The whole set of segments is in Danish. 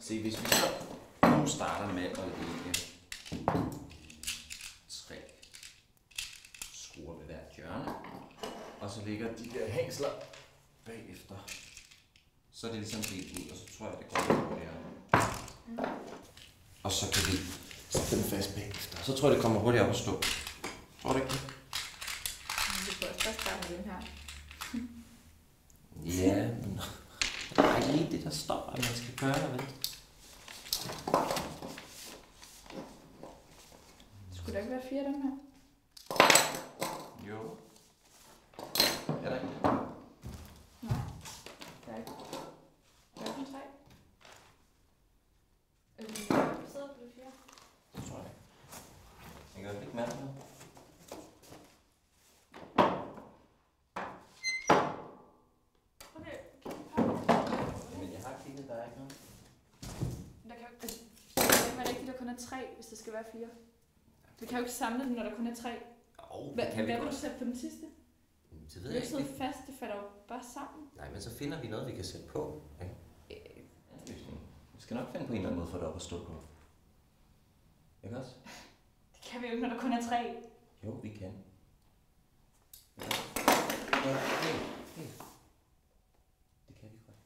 Se, hvis vi så nu starter med at lægge 3 skruer ved hvert hjørne, og så lægger de der hængsler bagefter, så er det ligesom delt ud, og så tror jeg, det går hurtigere. Og så kan vi sætte den fast bagefter. Så tror jeg, det kommer hurtigere op at stå. Tror du ikke det? Vi får først starte med den her. Ja, men der er ikke lige det, der står, at man skal gøre, vel? Skulle der ikke være 4 af dem her? Jo. Er der ikke det? Nej, der er ikke. Der er kun 3. Sidder på det 4? Det tror jeg ikke. Jeg kan ikke mærke noget. Men jeg har kigget, der er ikke noget. Der kan jo ikke, det kan ikke være rigtigt, at der kun er 3, hvis der skal være 4. Vi kan jo ikke samle dem, når der kun er 3. Det kan vi hvad godt. vil du sætte på den sidste? Det ved Det jeg er ikke. så fast, det falder jo bare sammen. Nej, men så finder vi noget, vi kan sætte på. Ikke? Vi skal nok finde på en eller anden måde for det op at stå på. Ikke også? Det kan vi jo ikke, når der kun er 3. Jo, vi kan. Ja, hey. Det kan vi godt.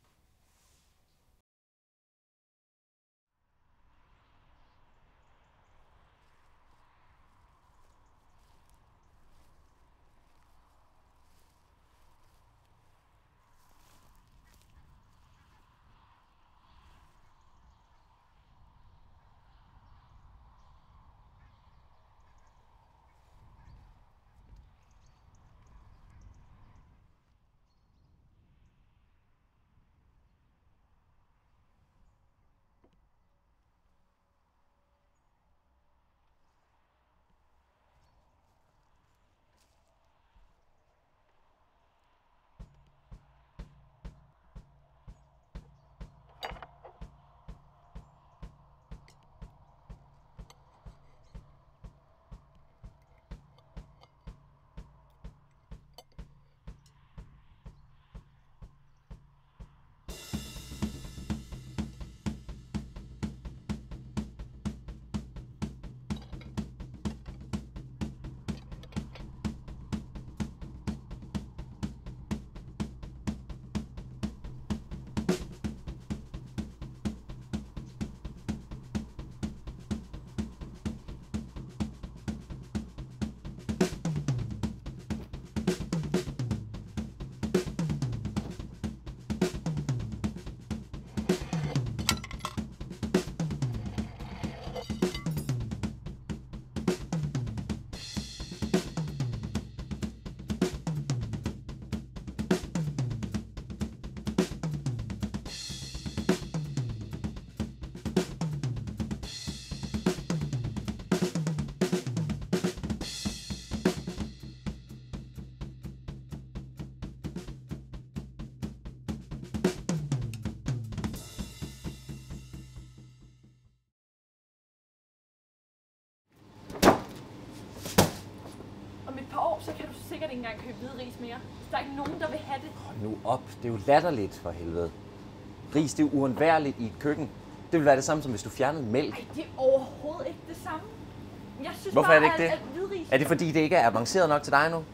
Så kan du sikkert ikke engang købe hvide ris mere. Der er ikke nogen, der vil have det. Hold nu op. Det er jo latterligt for helvede. Ris, det er jo uundværligt i et køkken. Det vil være det samme, som hvis du fjernede mælk. Nej, det er overhovedet ikke det samme. Jeg synes Hvorfor bare, er det ikke det? at hvide ris... Er det fordi, det ikke er avanceret nok til dig nu?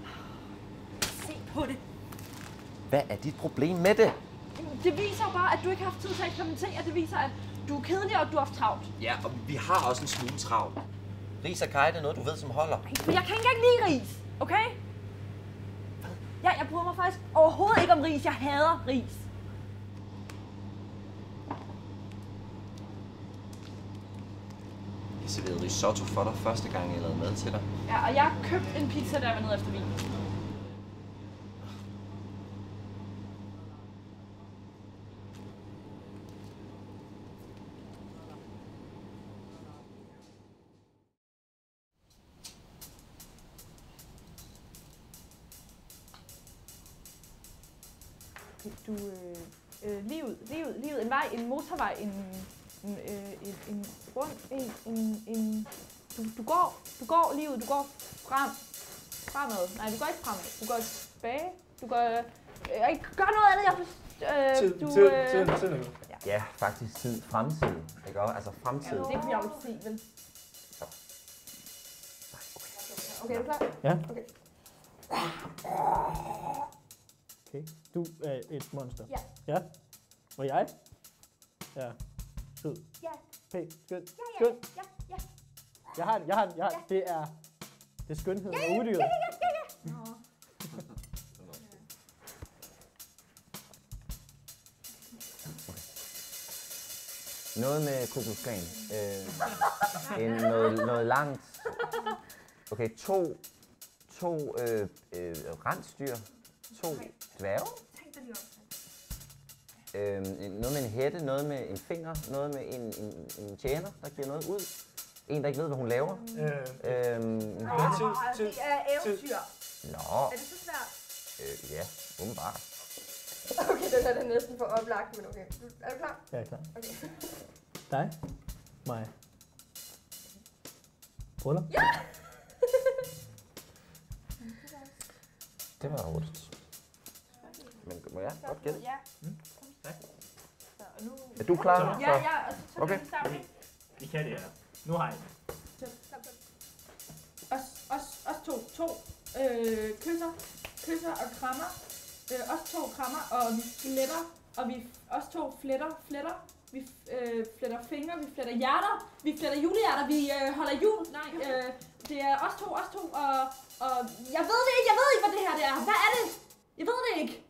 Se på det. Hvad er dit problem med det? Det viser jo bare, at du ikke har haft tid til at eksperimentere. Det viser, at du er kedelig, og du har haft travlt. Ja, og vi har også en smule travlt. Ris og kaj, det er noget, du ved, som holder. For jeg kan ikke engang lide ris, okay? Ja, jeg bryder mig faktisk overhovedet ikke om ris. Jeg hader ris. Jeg serverede risotto for dig første gang, jeg lavede mad til dig. Ja, og jeg har købt en pizza, der var nede efter vin. Du, livet, en vej, en motorvej, en rund, du går livet, du går fremad. Nej, du går ikke fremad, du går tilbage, du går, gør noget andet, Tid. ja. Ja, faktisk fremtid. Ikke også? Altså fremtid. Det kunne jeg jo ikke se, vel? Okay, er du klar? Ja. Okay. Okay. Du er et monster. Ja. Ja. Og jeg? Ja. Sød. Ja. Pæn. Skøn. Ja. Skøn. Ja. Jeg har den. Det er skønheden og udyret. Ja. Noget med kokosgren. Noget langt. Okay, to rensdyr. 2 dværge. Noget med en hætte, noget med en finger, noget med en tjener, der giver noget ud. En, der ikke ved, hvad hun laver. Det er eventyr. Nå, Er det så svært? ja, åbenbart. Okay, den er næsten for oplagt, men okay. Er du klar? Jeg er klar. Okay. Dig? Mig? Bryllup? Ja! Det var hurtigt. Men må jeg godt gætte? Ja. Så, og nu... Er du klar? Så- Så? Ja, og så tager Okay. vi sammen. I kan det, ja. Nu har I det. Os to kysser og krammer. Os to krammer, og vi fletter, og vi os to fletter. Vi fletter fingre, vi fletter hjerter, vi fletter julehjerter, vi holder jul. Nej, det er os to, og jeg ved det ikke, hvad det her det er. Hvad er det? Jeg ved det ikke.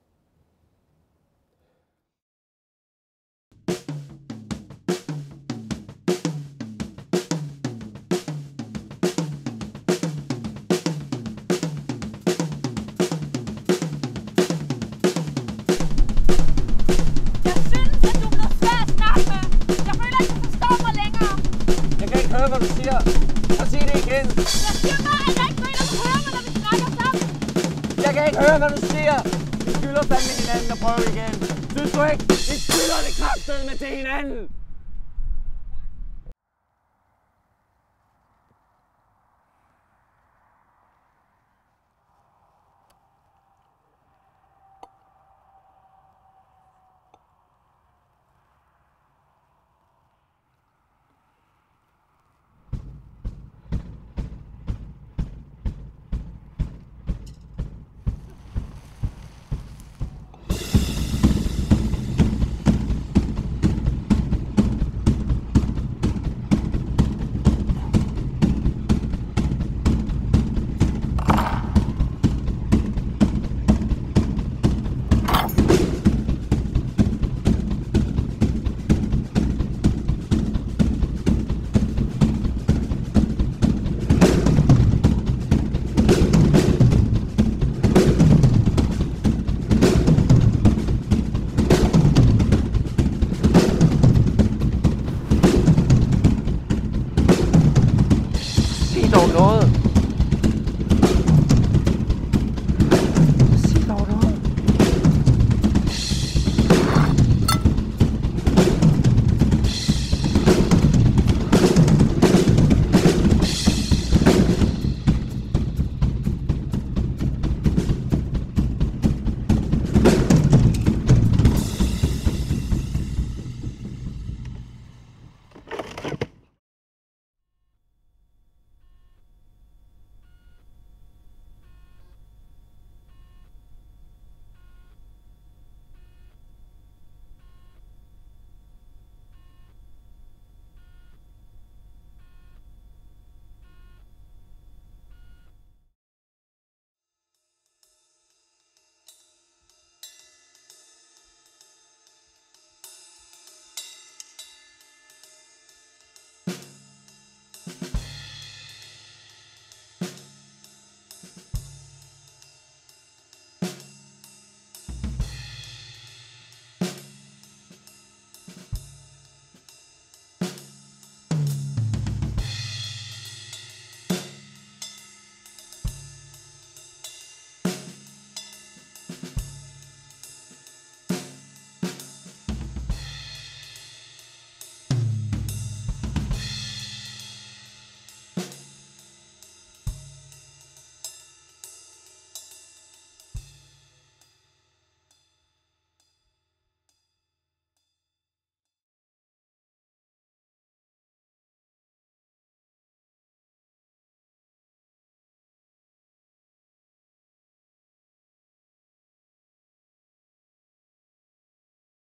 Jeg kan ikke høre, hvad du siger. Og sig det igen. Jeg siger bare, at jeg ikke går ind og hører mig, når vi snakker sammen. Jeg kan ikke høre, hvad du siger. Vi skylder fandme hinanden at prøve igen. Synes du ikke? Vi skylder det kraftedeme til hinanden.